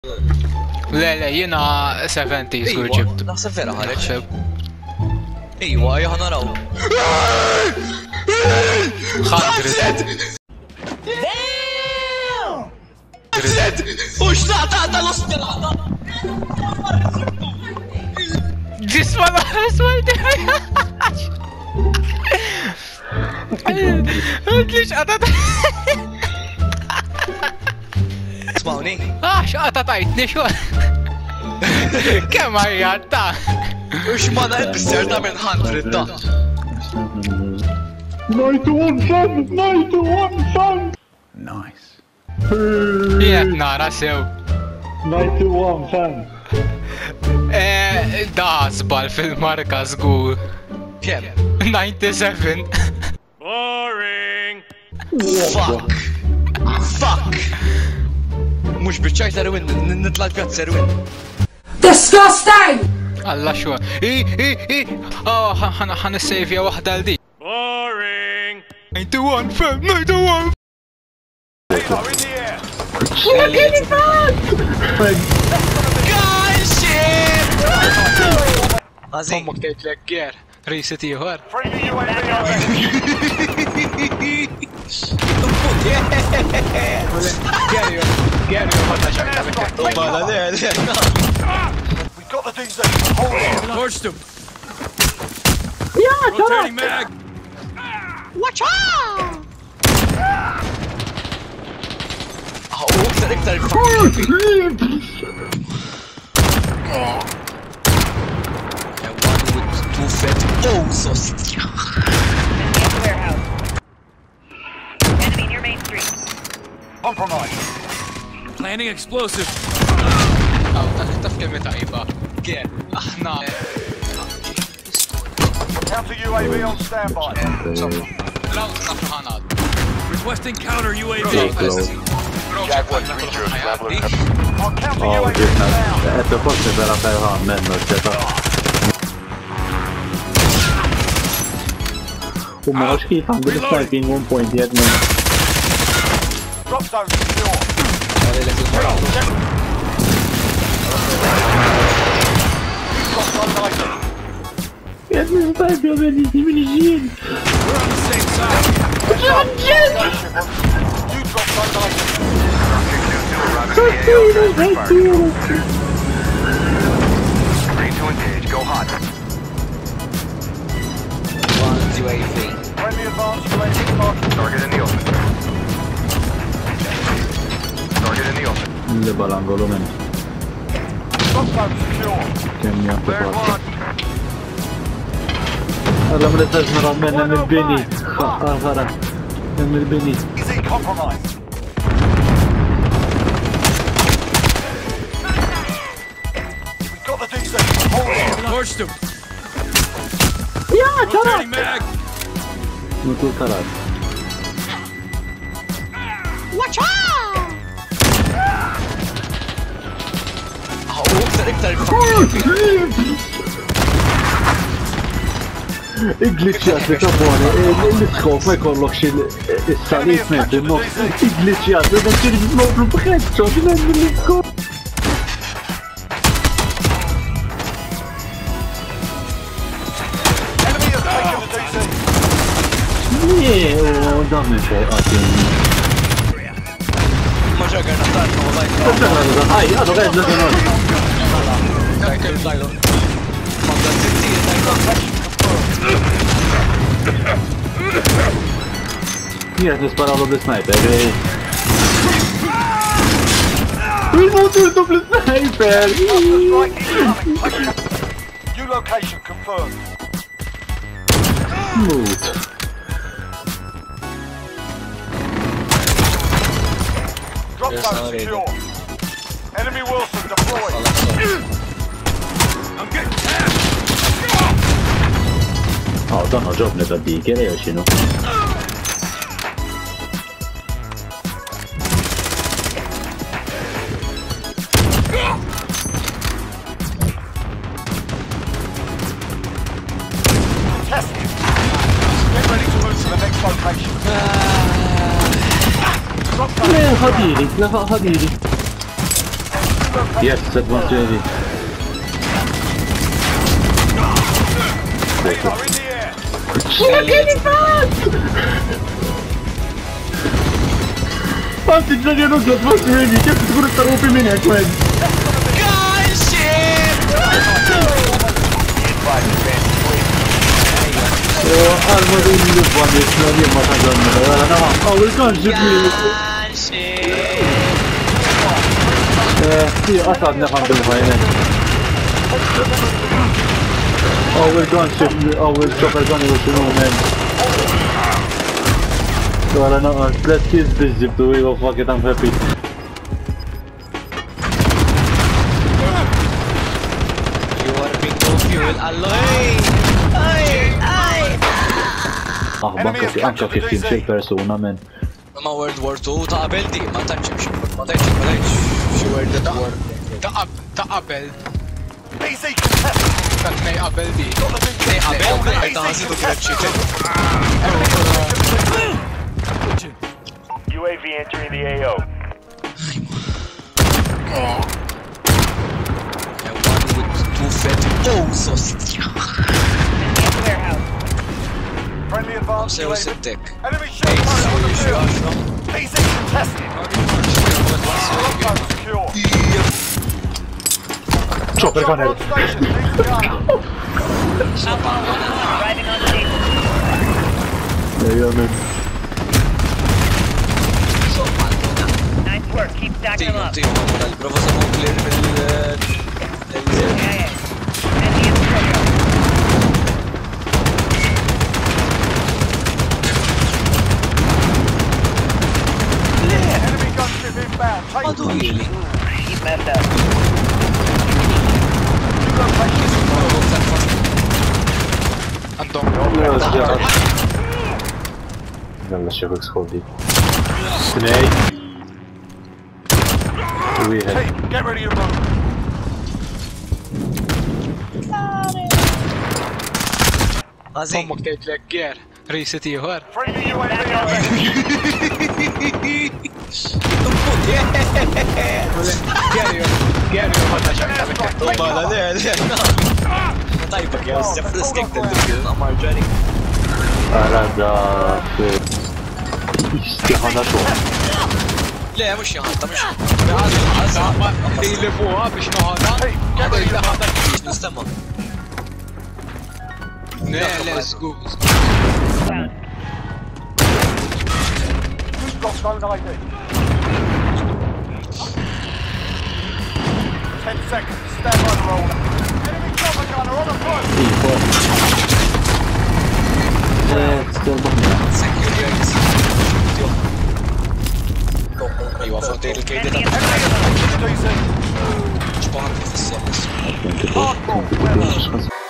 Le, jiena 70s kur ġibtu. Naħseb vera ħareġ. Ejwa, jħana raw. ħadret. Ux ta' l-ospirata! Ġisma l-aswal Għadlix għatat. Smawni? Xaqta tajtni xo. Kemm għajjatta? Ux ma bisser ta' minn 100 ta' 91 fan! 91 fan! Nice. Jiet nara sew. 91 fan! Da zbal fil-marka zgur. Kem? 97. Boring! Fuck! Fuck! Mux bieċajt Erwin, nitlat pjazz Erwin. Disgusting! Alla xo. ħan s-sejvja wahda l-di. Boring! 91 fem, 91! Halo in the air! Guys, shit! Għazin. Ommu ktejt l-għer. Riset iħor. Friendly UAV overhead! Għer, ma taċċa. We got the DZ! Hold on! Torched him. Yeah, Rotating mag. Watch out! Iktar too fat. Oh, so Warehouse. Enemy near Main Street. Compromise! Planning explosive. Taf kemm tajba. Għer, aħna. Counter UAV on standby. Law taf ħanad. Requesting counter UAV. Our counter Ja, UAV det is down. är först för att jag har män och detta. Och man har skrivit han ville sniping 1 point yet, men Drop zone secure. Drop zone lighted. jag vill snipa jag vill inte min igen. We're on the same side. You drop zone lighted. Green to engage. Go hot. one UAV. Friendly advanced UAV marking. Target in the open. Target in the open. Det bara angolo men Drop zone secure. kan jag inte Clear bara. one. Alla men det är några män med Benny. Fara. Med Benny. Easy compromise. We got the DZ. Hold on. Torched him. Yeah, Rotating mag. Nu tog karar. watch out! Iktar Glitchat li taboni, l-iskop ma jkollok il-salit metri, no, glitchat li da ċirri noblu bħedċo, bil-għem l-iskop. Enemy has taken the DZ. Nie, dammi fuq għatin. ma ġaggar naħtarna u lajt. Aj, għadu għed l-għed. Jiet nisparawlu bl-sniper, il-motur bl-sniper! New location confirmed. Mut. Drop zone secure. Enemy Wilson deployed. I'm getting tapped. Ja, dan har ġobni ta' dik, jew xinu. Test. Get ready to move to the next location. Drop zone ħadiri, ħadiri. Yes, that one's ready. Radar in the air. Anzi, già che non so, forse vedi, che sicuro stavo più meno quello. Armadillo اللي بغا يسمعني ما كنظن انا ما حاول كنجيب في اسعدنا الحمد لله هنا اول شوفر كان شنو مان ولا انا 3 كيز باش جبتو وي فاك ام هابي You are being no fuel alloy. Anche che film c'è persona man Ma World War 2 ta' qabel di ma tantx ma tantx xi World War ta' qabel. Easy contested. Dak nej qabel di. nej qabel meta ħasidu kienet UAV entering the AO. And one with 2 fat osos. Warehouse. Friendly advanced Sew UAV. sittek. Enemy shot on the field. Easy contested. Secure. chopper gun On station. Needs to gun. Arriving on station. yeah man Nice work. Keep stacking them up. Provo sa mon clear Yeah. Enemy in the courtyard. Enemy gunship inbound. Take Madu jili. He's messed up. Għandhom. يلا شيخك سخودي سناي ويهد Team, get ready to move. Għazi. Tommok tgħidlek ger. Reset ieħor. Friendly UAV overhead. Gerju ħadna xejn. Bala le, no. Tajba kja, s-sef l-skek tal-dibgil, għamar ġari. أراد استهانته Le, mux jaħanta, mux Li fuqha biex noħodha. Għadu jtaħodha. biex nistemma. Le, żgur. Got phone ID. 10 seconds. Stand by the roller. Enemy chopper gunner on the front. Iwa, fotej il-kejdi ta' Enemy in the ċbaħan kif s-semmis. Hardball.